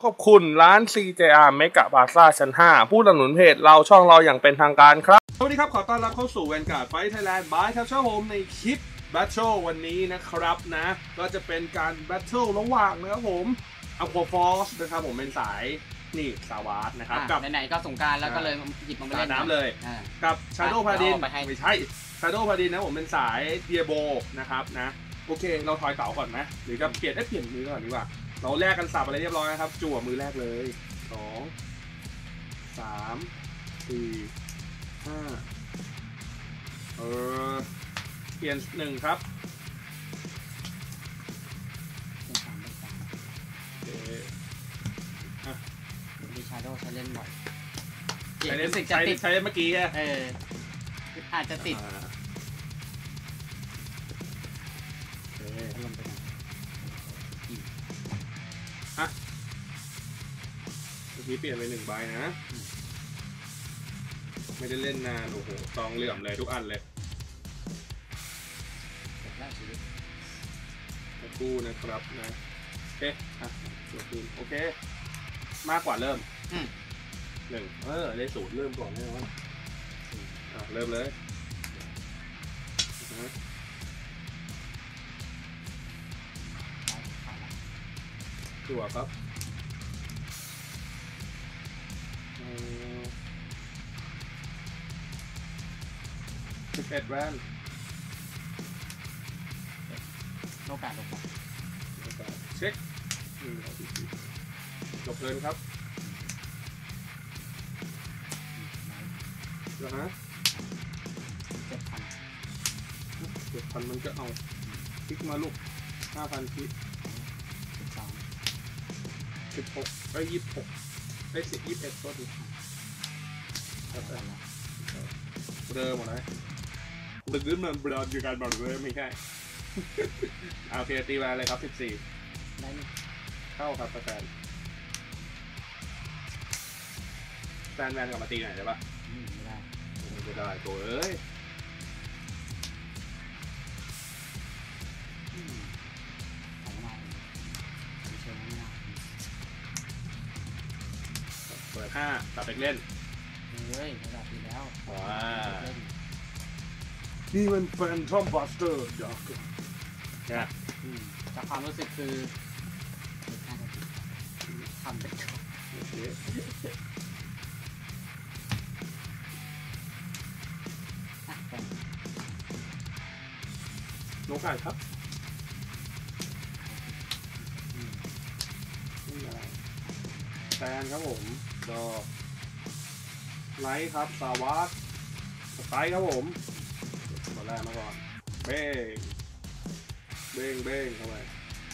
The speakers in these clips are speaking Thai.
ขอบคุณร้าน CJR เมกะพลาซ่าชั้น 5 ผู้สนับสนุนเพจเราช่องเราอย่างเป็นทางการครับสวัสดีครับขอต้อนรับเข้าสู่แวนการ์ดไฟท์ไทยแลนด์บายครับเช่าโฮมในคลิปแบทเทิลวันนี้นะครับนะก็จะเป็นการแบทเทิลระหว่างนะครับผมอัลโคฟอร์สนะครับผมเป็นสายนี่สาวาร์ดนะครับกับไหนๆก็สงการแล้วก็เลยหยิบมาเล่นน้ำเลยกับชาโดว์พาดินไม่ใช่ชาโดว์พาดินนะผมเป็นสายเดียโบนะครับนะโอเคเราทอยเต่าก่อนไหมหรือจะเปลี่ยนมือก่อนดีกว่าเราแลกกันสับอะไรเรียบร้อยนะครับจั่วมือแรกเลย2 3 4 5เปลี่ยน1ครับมีชาโดว์ใช้เล่นบ่อยใช้เล่นเมื่อกี้อาจจะติดเมื่อกี้เปลี่ยนไป1 ใบนะไม่ได้เล่นนานโอ้โหซองเหลื่อมเลยทุกอันเลยคู่นะครับนะโอเคโอเคมากกว่าเริ่ม1ได้0เริ่มก่อนแน่นอนเริ่มเลยจั่วครับ11แวนโลกาเช็คจบเลยครับแล้วฮะ7,000มันก็เอาคลิกมาลูก 5,000 คลิก16ไป26ไป21ตัวดิเริ่มหมดเลยดึกมันบอลอยู่การบอลเลยไม่ใช่โอเคตีมาเลยครับ14ได้เข้าครับแฟนแวนกลับมาตีหน่อยได้ปะไม่ได้ตัวเอ้ยเปิด5ตัดเด็กเล่นเฮ้ยระดับดีแล้วนี่มันแฟนทอมบัสเตอร์ด็อกจากความรู้สึกคือทำเป็นโนกาครับแฟนครับผมก็ไลท์ครับสาวาร์ดสไตล์ครับผมตัวแรกมาก่อนเบ้งเข้าไป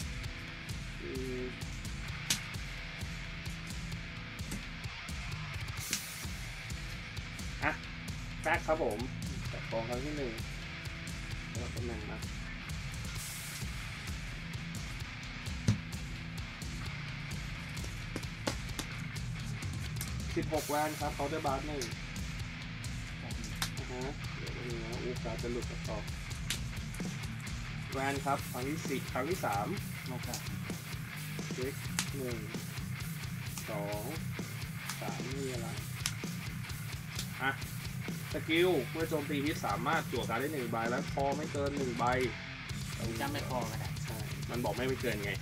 แบ็คครับผมจับกองครั้งที่1แล้วตำแหน่งนะ16แวนครับเขาได้บาร์1เดี๋ยวนะการจะหลุดต่อแวนครับครั้งที่4ครั้งที่3 โลกาเช็ค1 2 3มีอะไรสกิลเมื่อโจมตีฮิตสามารถจั่วการได้1 ใบและพอไม่เกิน1 ใบจะไม่พอกันใช่มันบอกไม่เกินไง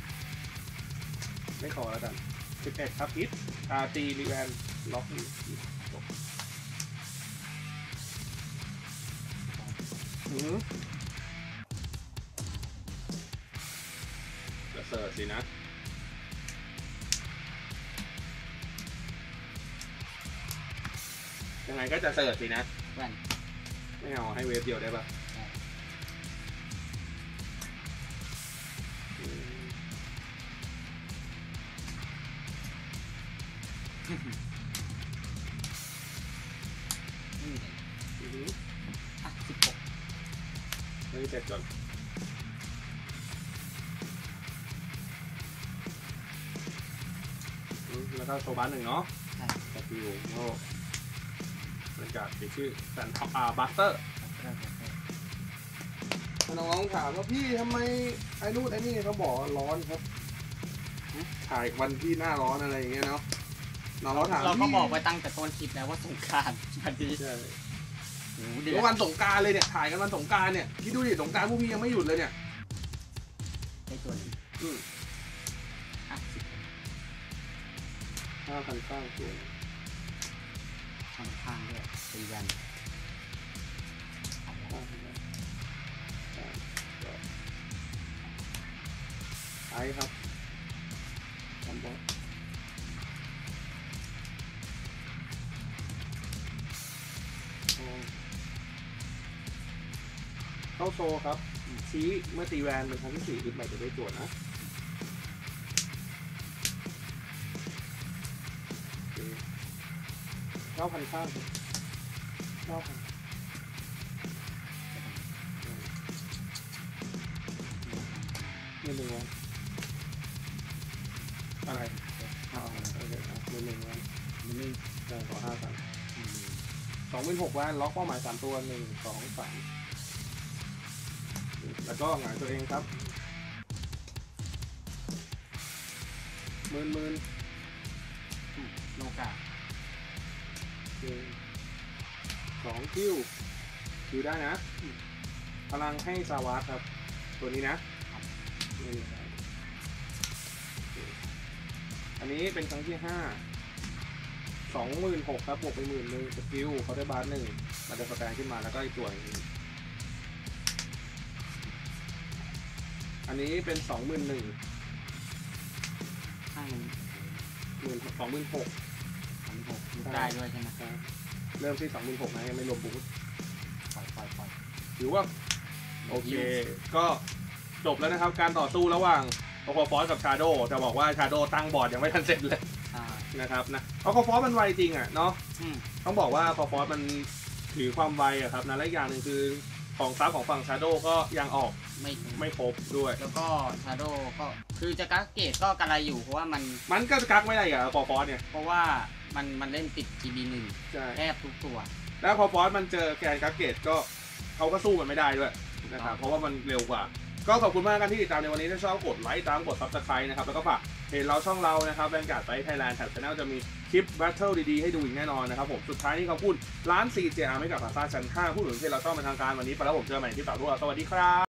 ไม่พอแล้วกัน11ครับฮิตตีรีแวนล็อกจะเสิร์ชสินะยังไงก็จะเสิร์ชสินะไม่เอาให้เวฟเดียวได้ปะไม่เสร็จก่อนแล้วก็โซบาร์1เนาะกับฟิวโง่มันจะเป็นชื่อแฟนบัสเตอร์น้องๆถามว่าพี่ทำไมไอ้นู่นไอ้นี่เขาบอกร้อนครับถ่ายวันที่หน้าร้อนอะไรอย่างเงี้ยเนาะเราถามเราก็บอกไปตั้งแต่ต้นคลิปแล้วว่าสงกรานต์วันนี้ใช่โอ้โหเดืแล้อววันสงกรานต์เลยเนี่ยถ่ายกันวันสงกรานต์เนี่ยคิดดูดิสงกรานต์พวกพี่ยังไม่หยุดเลยเนี่ยได้ตัวนี้ 5,000ข้างตัวข้างๆด้วยตีแวนไอ้ครับทำบอสเข้าโซครับชี้เมื่อตีแวนเป็นครั้งที่4ขึ้นไปจะได้ตัวนะ9,000ข้าง9,0001,000วันอะไรโอเค1,000วันนี่ขอ5,000 26,000วันล็อกเป้าหมาย3ตัว1 2 3แล้วก็หงายตัวเองครับหมื่นโลกา 2คิวได้นะพลังให้ซาวาสครับตัวนี้นะอันนี้เป็นครั้งที่26,000ครับบวกไป10,000สกิลเขาได้บาร์1มันจะสแตนขึ้นมาแล้วก็อีกตัวนึงอันนี้เป็น21,000 ข้างนึง 26,000 ได้ด้วยใช่ไหมเริ่มที่26,000นะยังไม่รวมบูทปล่อยถือว่าโอเคก็จบแล้วนะครับการต่อสู้ระหว่างโอคอฟอสกับชาโดจะบอกว่าชาโดตั้งบอร์ดยังไม่ทันเสร็จเลยนะครับนะโอคอฟอสมันไวจริงอ่ะเนาะต้องบอกว่าโอคอฟอสมันถือความไวอะครับนะและอย่างหนึ่งคือของซับของฝั่งชาโดก็ยังออกไม่ครบด้วยแล้วก็ชาโดก็คือจะกักเกตก็กระไรอยู่เพราะว่ามันก็กักไม่ได้อะโอคอฟอสเนี่ยเพราะว่ามันเล่นติด GB1 แทบทุกตัวแล้วโอคอฟอสมันเจอแกนกักเกตก็เขาก็สู้มันไม่ได้ด้วยนะครับเพราะว่ามันเร็วกว่าก็ขอบคุณมากกันที่ติดตามในวันนี้ถ้าชอบกดไลค์ตามกด Subscribe นะครับแล้วก็ฝากเพจเราช่องเรานะครับแบงการ์ดไฟไทยแลนด์แถบชาแนลจะมีคลิปแบทเทิลดีๆให้ดูอีกแน่นอนนะครับผมสุดท้ายนี้เขาพูดร้าน CJR ไม่กับพาซ่าชั้น5ผู้หนุนเพจเราช่องเป็นทางการวันนี้ไปแล้วผมเจอใหม่ที่ฝากด้วยสวัสดีครับ